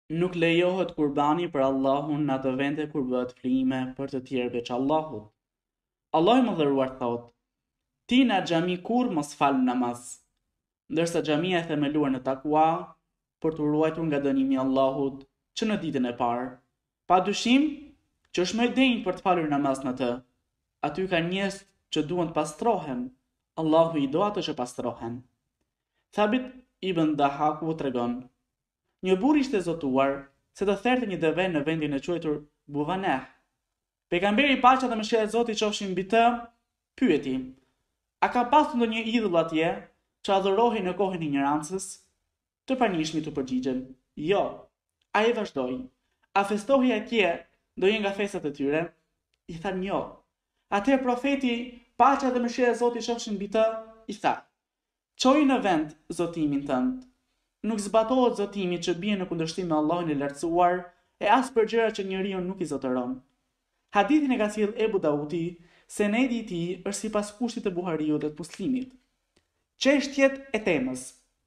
Nuk lejohet kurbani për Allahun në ato vende kur bëhet flime për të tjerë veç Allahut. Allahu i mëdhëruar thot: Ti në xhami kur mos fal namaz, ndërsa xhamia e themeluar në takua për të ruajtur nga dënimi i Allahut që në ditën e parë. Padyshim që është më e denjë për të falur namaz në të. Aty ka njerëz që duan të pastrohen. Allahu i do ato që pastrohen. Thabit ibn Dahaku tregon: Një burr ishte zotuar se të therte një deve në vendin e quajtur Buvaneh. Pejgamberi paqja dhe mëshira e Zotit qofshin mbi të, pyeti: A ka pasur ndonjë idhull atje që adhurohej në kohën e ignorancës? Të pranishmit u përgjigjen: Jo. Ai vazhdoi: A festohej atje ndonjë nga festat e tyre? I thanë: Jo. Atëherë profeti, paqja dhe mëshira e Zotit qofshin mbi të, i tha: Çoj në vend zotimin tënd. Nuk zbatohet zotimi që bie në kundërshtim me Allahun e lartësuar e as për gjëra që njeriu nuk i zotëron. Hadithin e ka sjell Ebu Dauti, senedi i tij është sipas kushtit të Buhariut dhe të Muslimit. Çështjet e temës.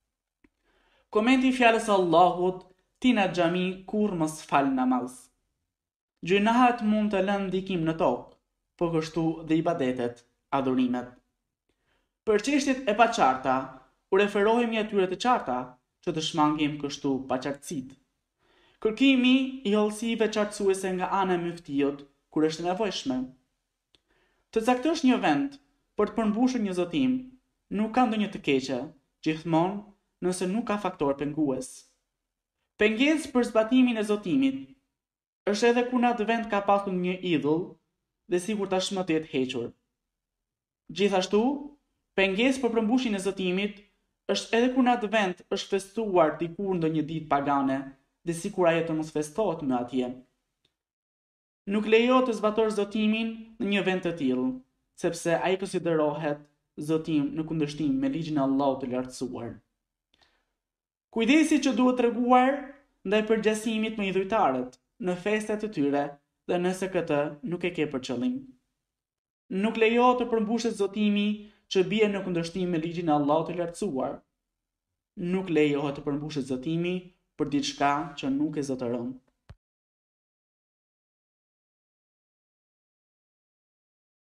Komenti i fjalës së Allahut: Ti në xhami kur mos fal namaz. Gjunahet mund të lënë ndikim në tokë, por kështu dhe ibadetet, adhurimet. Për çështjet e paqarta, u referohemi atyre të qarta, që të shmangim kështu paqartësitë. Kërkimi i hollësive qartësuese nga ana e myftijut kur është nevojshme. Të caktosh një vend për të përmbushur një zotim nuk ka ndonjë të keqe, gjithmonë nëse nuk ka faktor pengues. Pengesë për zbatimin e zotimit është edhe kur në atë vend ka pasur një idhull dhe sikur tashmë të jetë hequr. Gjithashtu, pengesë për përmbushjen e zotimit është edhe kur në atë vend është festuar dikur ndonjë ditë pagane dhe sikur ajo të mos festohet më atje. Nuk lejohet të zbatosh zotimin në një vend të tillë, sepse ai konsiderohet zotim në kundërshtim me ligjin e Allahut të lartësuar. Kujdesi që duhet treguar ndaj përgjasimit me idhujtarët në festat e tyre dhe nëse këtë nuk e ke për qëllim. Nuk lejohet të përmbushet zotimi që bie në kundërshtim me ligjin e Allahut të lartësuar. Nuk lejohet të përmbushet zotimi për diçka që nuk e zotëron.